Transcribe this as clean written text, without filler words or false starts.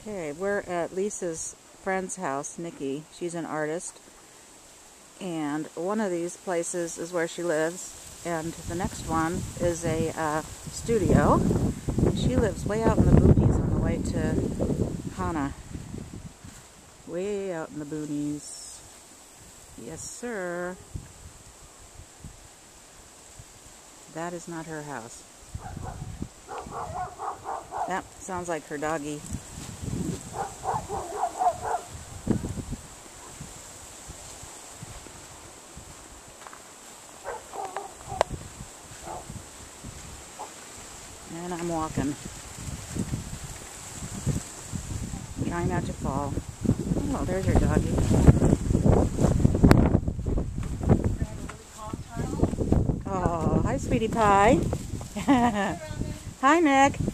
Okay, we're at Lisa's friend's house, Nicky. She's an artist. And one of these places is where she lives. And the next one is a studio. And she lives way out in the boonies on the way to Hana. Way out in the boonies. Yes, sir. That is not her house. That sounds like her doggy. And I'm walking. Trying not to fall. Oh, there's your doggy. Oh, hi, sweetie pie. Hi, Nick.